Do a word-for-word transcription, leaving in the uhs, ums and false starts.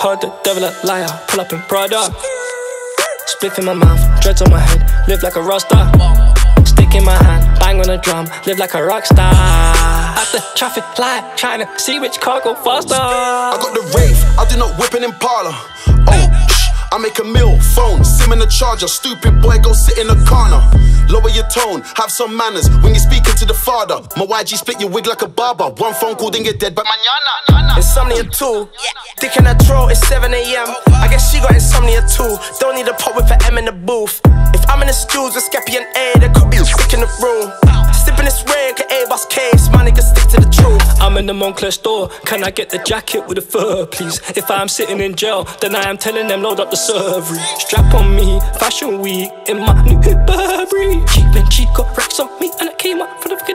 Heard the devil a liar, pull up in Prada. Spliff in my mouth, dreads on my head, live like a rockstar. Stick in my hand, bang on the drum, live like a rock star. At the traffic light, trying to see which car go faster. I got the rave, I do not whip in Impala. Oh, shh, I make a meal, phone, sim in the charger. Stupid boy, go sit in the corner. Lower your tone, have some manners when you're speaking to the father. My Y G split your wig like a barber. One phone call, then you're dead, but manana. Insomnia too, dick in her throat, it's seven A M I guess she got insomnia too. Don't need a pop with an M in the booth. If I'm in the stews with Skeppy and A, there could be a stick in the room. Sipping this rain, can A bus case, my nigga stick to the truth. I'm in the Moncler store, can I get the jacket with the fur, please? If I'm sitting in jail, then I am telling them load up the servery. Strap on me, fashion week, in my new Burberry. Cheap and cheap, got racks on me, and I came up for the